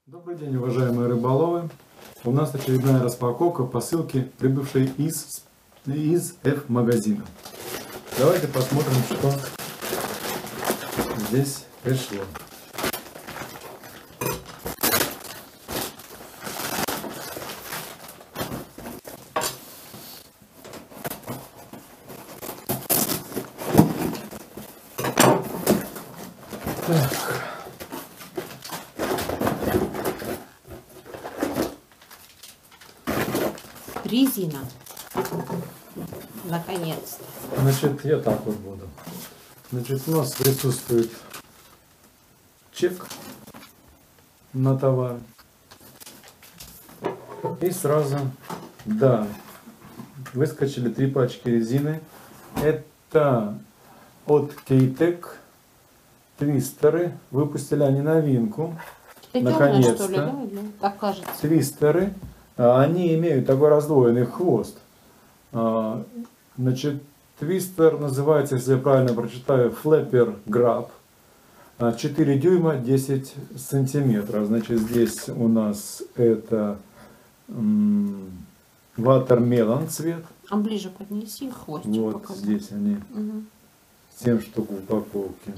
Добрый день, уважаемые рыболовы! У нас очередная распаковка посылки, прибывшей из F-магазина. Давайте посмотрим, что здесь пришло. Так. Резина. Наконец-то. Значит, я так вот буду. Значит, у нас присутствует чек на товар. И сразу, да, выскочили 3 пачки резины. Это от K-Tech твистеры. Выпустили они новинку. Наконец-то. Так кажется. Твистеры. Они имеют такой раздвоенный хвост. Значит, твистер называется, если я правильно прочитаю, Flapper Grab. 4 дюйма 10 сантиметров. Значит, здесь у нас это watermelon цвет. А ближе поднеси хвостик. Вот покажи. здесь они. 7 штук в упаковке.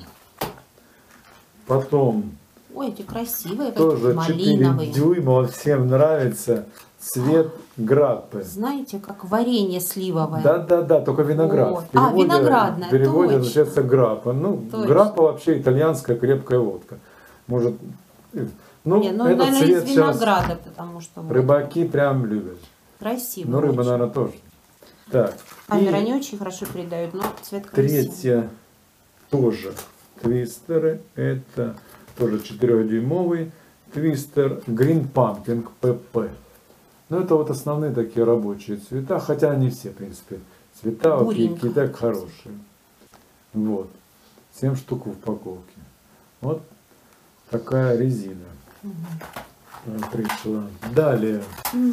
Потом Ой, эти красивые, тоже малиновые. 4 дюйма, вот всем нравится. Цвет граппы. Знаете, как варенье сливовое. Да, только виноград. Вот. Виноградная, в переводе точно. называется граппа. Ну, Точно. граппа вообще итальянская крепкая водка. Может, ну, Не, этот наверное, цвет из винограда, потому что рыбаки прям любят. красиво. Ну, рыба, очень. наверное, тоже. Так. Камера и не очень хорошо передает, но цвет красивый. третья тоже твистеры. Это тоже 4-дюймовый твистер Green Pumpkin PP. Ну, это вот основные такие рабочие цвета, хотя они все, в принципе, цвета какие-то хорошие. Вот. 7 штук в упаковке. Вот такая резина пришла. Далее.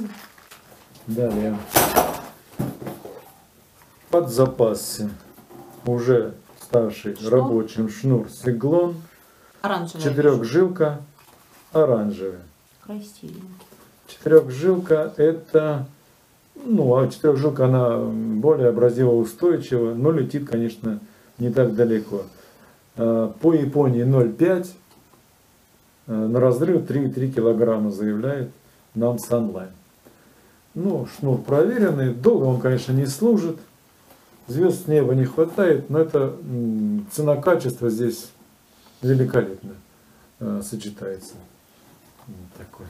Под запасе уже ставший рабочим шнур Сиглон. Оранжевая. 4-жилка оранжевая. Красивенький. 4-жилка это, ну, а 4-жилка она более абразивоустойчива, но летит, конечно, не так далеко. По Японии 0,5, на разрыв 3,3 килограмма заявляет нам Sunline. Ну, шнур проверенный, долго он, конечно, не служит, звезд с неба не хватает, но это цена-качество здесь великолепно сочетается. Вот такой.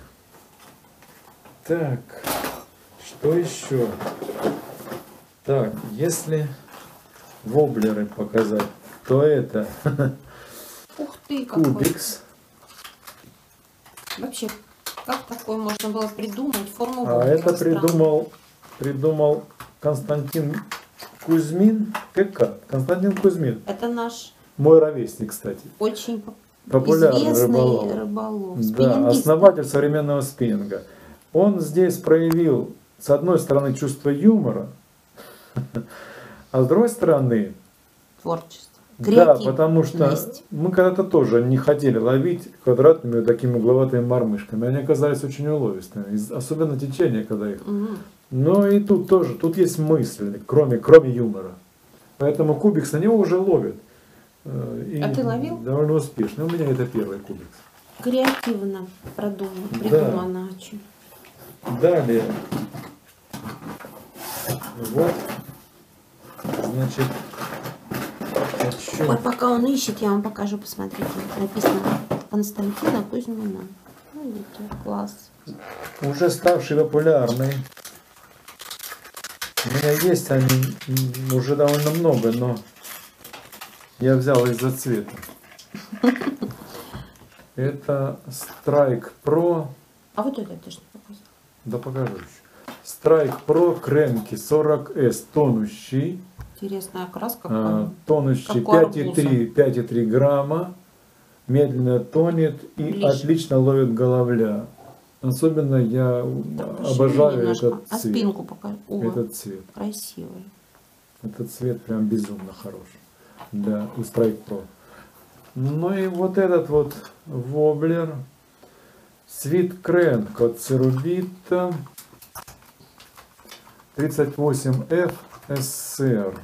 Так, что еще? Так, если воблеры показать, то это Ух ты, какой. Кубикс. Вообще, как такое можно было придумать? Форму А это придумал Константин Кузьмин. Константин Кузьмин. Это наш Мой ровесник, кстати. очень Популярный известный Да, рыболов. Спиннингист. основатель современного спиннинга. Он здесь проявил, с одной стороны, чувство юмора, а с другой стороны, Творчество. да, потому что Креативность. мы когда-то тоже не хотели ловить квадратными такими угловатыми мормышками. Они оказались очень уловистыми, особенно течение, когда их. Но и тут тоже, тут есть мысль, кроме юмора. Поэтому кубикс на него уже ловят. И А ты ловил? довольно успешно. У меня это первый кубикс. Креативно придумано очень. Далее. Вот. Значит. Ой, пока он ищет, я вам покажу, посмотрите. Написано Константина Кузьмина. Ну, видите, класс. Уже ставший популярный. У меня есть они уже довольно много, но я взял из-за цвета. Это Strike Pro. А вот это ты что показал? Да покажу еще. Strike Pro Кремки 40S тонущий. Интересная окраска. Тонущий как у арбуза. 5,3 грамма. Медленно тонет и Ближе. отлично ловит головля. Особенно я обожаю немножко. этот А цвет. спинку покажи. О, Этот цвет. красивый. Этот цвет прям безумно хорош. Да, у Strike Pro. Ну и вот этот вот воблер. Свит Крэнк от Церубита 38F SR.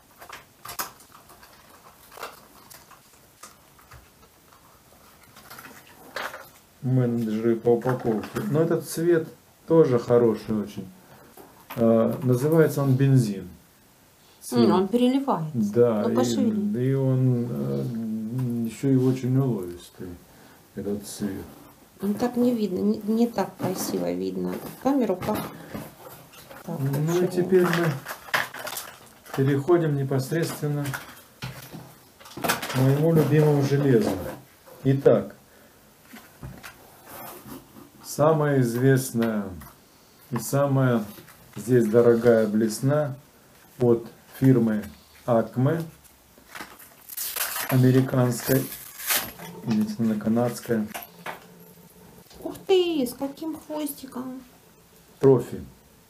Менеджеры по упаковке. Но этот цвет тоже хороший очень. Называется он бензин. Он переливается. Да, Ну, пошевели. и он еще и очень уловистый, этот цвет. Ну, так не видно, не так красиво видно. Камеру как? Так, Ну и теперь мы переходим непосредственно к моему любимому железу. Итак, самая известная и самая здесь дорогая блесна от фирмы Acme, американской, единственно канадская. Ух ты, с каким хвостиком. Профи.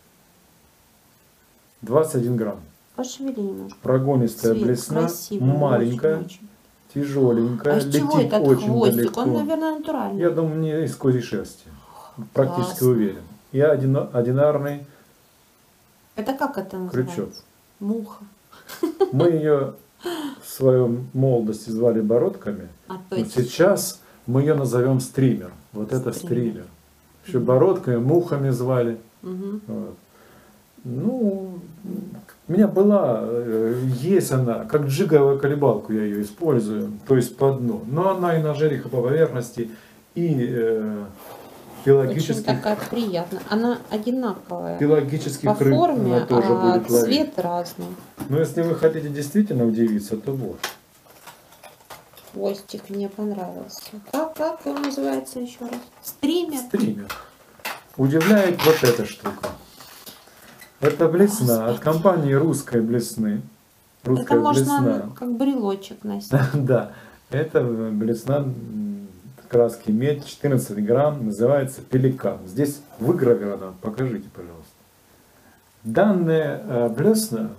21 грамм. Пошевели немножко. Прогонистая Цвет блесна, красивый, маленькая, очень. тяжеленькая, А с чего летит этот очень хвостик? далеко. Он, наверное, натуральный. Я думаю, не из козьей шерсти. Практически Классно. уверен. И одинарный Это как это называется? крючок. Муха. Мы ее в своем молодости звали бородками. А Но точно. сейчас мы ее назовем стример. Вот это стример. Еще бородками, мухами звали. Угу. Вот. Ну, у меня была, есть она, как джиговую колебалку я ее использую, то есть по дну. Но она и на жерех, и по поверхности, и Очень пелагических, такая приятная. Она одинаковая. пелагических По рыб форме, она тоже а будет ловить. цвет разный. Но если вы хотите действительно удивиться, то вот. Хвостик мне понравился. Как он называется еще раз? Стример. Стример. Удивляет вот эта штука. Это блесна от компании «Русской блесны». Это «Русская можно блесна». как брелочек носить. Да, это блесна краски медь, 14 грамм, называется «Пеликан». Здесь выгравировано, покажите, пожалуйста. Данная блесна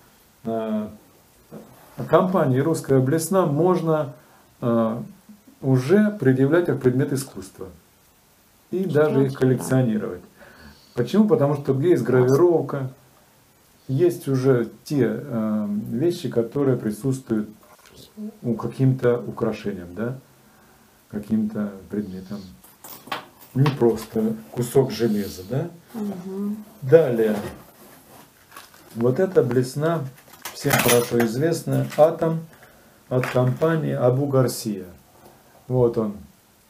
компании «Русская блесна» можно уже предъявлять как предмет искусства. И даже их коллекционировать. Почему? Потому что где есть гравировка, есть уже те вещи, которые присутствуют каким-то украшением, да? Каким-то предметом. Не просто кусок железа, да? Угу. Далее. Вот эта блесна, всем хорошо известная, Атом от компании Абу Гарсия. Вот он.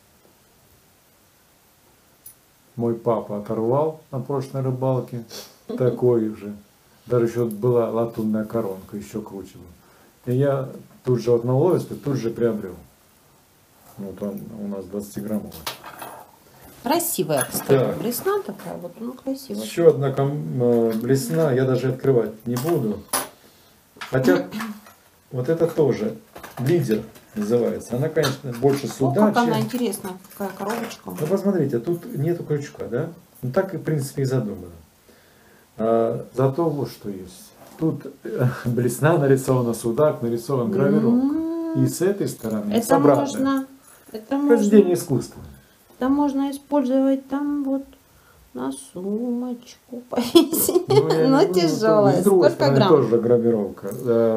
Мой папа оторвал на прошлой рыбалке. Такой же. Даже еще была латунная коронка, еще круче была. И я тут же вот наловец, тут же приобрел. Вот он у нас 20-граммовый. Красивая, кстати, Так. блесна такая, вот, ну, красивая. Еще одна блесна, я даже открывать не буду. Хотя вот это тоже лидер называется. Она, конечно, больше с О, как она удачей. интересна, какая коробочка. Ну, посмотрите, тут нету крючка, да? Ну, так и, в принципе, и задумано. Зато вот что есть. Тут блесна нарисована, судак нарисован, гравировка. И с этой стороны, и с Это обратной. Произведение искусства. это можно использовать там вот на сумочку повесить. Но тяжелая. С другой Сколько стороны грамм? тоже гравировка.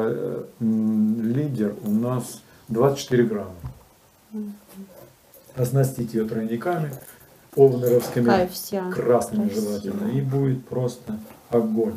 Лидер у нас 24 грамма. Оснастить ее тройниками, овнеровскими, Такая вся красными красивая. желательно. И будет просто огонь.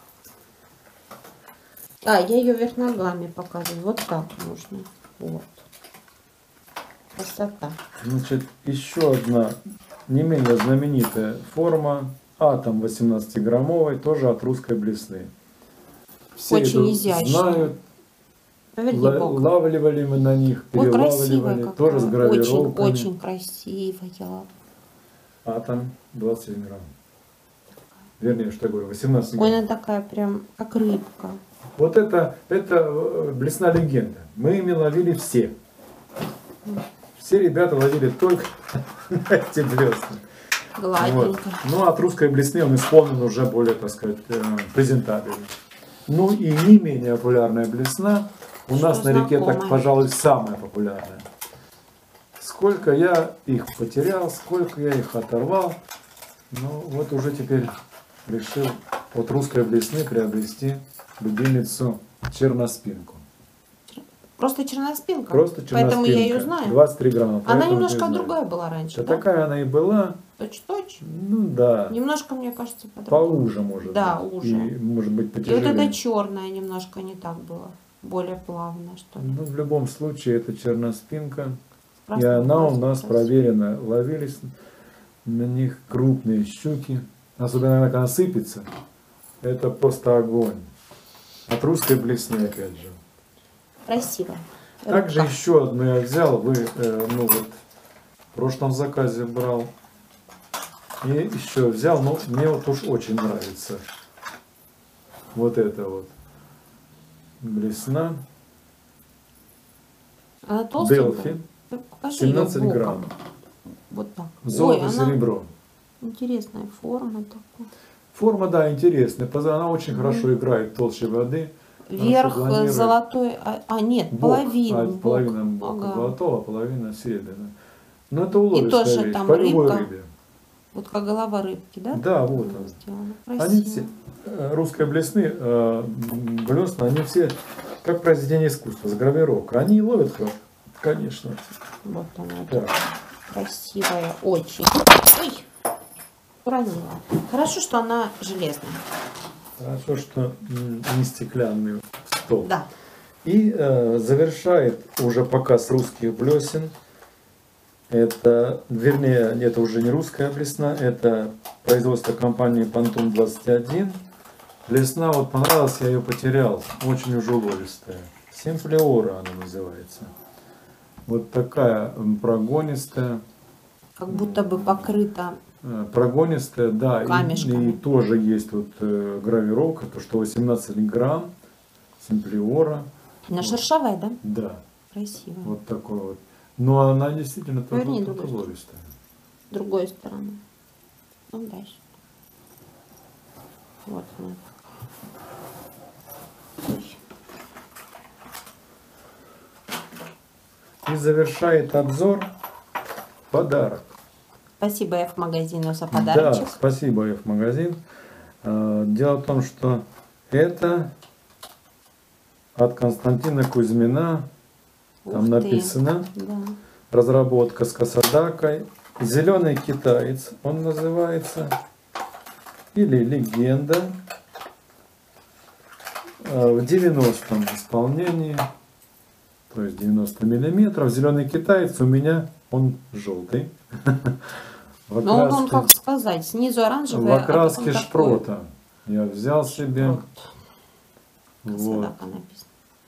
А, я ее вверх ногами показываю. Вот так нужно. Вот. Красота. Значит, еще одна не менее знаменитая форма. Атом 18-граммовый, тоже от русской блесны. Все Очень это изящно. знают. Поверни бок. Лавливали мы на них, Ой, красивая перелавливали, какая. тоже с гравировками. Очень красивая. Атом 27 грамм. Вернее, что я говорю, 18 Ой, грамм. она такая прям, как рыбка. Вот это блесна легенда. Мы ими ловили все. Все ребята ловили только эти блесны. Вот. Гладенько. Ну, от русской блесны он исполнен уже более, так сказать, презентабельно. Ну и не менее популярная блесна у нас на реке, так, знакомая. пожалуй, самая популярная. сколько я их потерял, сколько я их оторвал. Ну вот уже теперь решил от русской блесны приобрести любимицу черноспинку. Просто черноспинка? Просто черноспинка. Поэтому я ее знаю. 23 грамма. Она немножко другая была раньше, Да, да? такая она и была. Точь-точь? Ну да. Немножко, мне кажется, по-другому. Поуже, может да, быть. уже. И, может быть, И потяжелее. вот эта черная немножко не так было. Более плавно, что ли. Ну, в любом случае, это черноспинка. И Красный она у глаз, нас красивый. проверена. Ловились на них крупные щуки. Особенно, когда она сыпется. Это просто огонь. От русской блесны, опять же. Красиво. Также Рыбка. еще одну я взял. Ну вот, в прошлом заказе брал. И еще взял, но мне вот уж очень нравится. Вот это вот. Блесна. Она толстенькая? Делфи. Покажи её 17 боком. грамм. Вот так. Золото, Ой, она серебро. интересная форма такая. Форма, да, интересная. Она очень хорошо играет толще воды. Верх планирует. золотой, нет, Бок. половина. Бок. Половина бока Ага. золотого, а половина серебряная. Но это уловистая тоже вещь. там По любой рыбка. рыбе. Вот как голова рыбки, да? Да, вот Она он. сделана. Они Красиво. все, русской блесны, блесна, они все как произведение искусства, с гравировкой. Они ловят как, конечно. Вот она, Так. красивая, очень. Ой, уронила. Хорошо, что она железная. Хорошо, что не стеклянный стол. Да. И завершает уже показ русских блесен. Это, вернее, это уже не русская блесна, это производство компании Pantone 21. Блесна, вот понравилась, я ее потерял. Очень уже уловистая. Симплеора она называется. Вот такая прогонистая. Как будто бы покрыта. Прогонистая, да. Камешками. И тоже есть вот гравировка, то что 18 грамм. Симплеора. Она шершавая, да? Да. Красивая. Вот такой вот. Но она действительно тоже Поверни вот другой уловистая. С другой стороны. Ну, дальше. Вот она. Ой. И завершает обзор подарок. Спасибо F-магазину за Да, подарочек. спасибо, F-магазин. Дело в том, что это от Константина Кузьмина. Там Ух ты. написано Да. разработка с косодакой. Зеленый китаец он называется. Или легенда. В 90-м исполнении. То есть 90 миллиметров. Зеленый китаец у меня он желтый. В Но он, окраске, как сказать, снизу оранжевый, в окраске а потом такой шпрота. Я взял себе. шпрот. Вот. Косодака написано.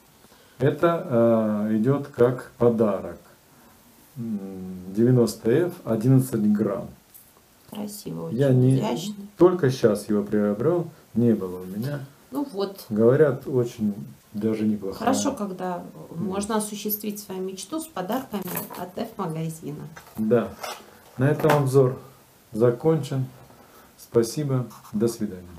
Это идет как подарок. 90F, 11 грамм. Красиво, очень Я не изящно. только сейчас его приобрел, не было у меня. Ну вот. Говорят, очень даже неплохо. Хорошо, когда можно осуществить свою мечту с подарками от F-магазина. Да. На этом обзор закончен. Спасибо. До свидания.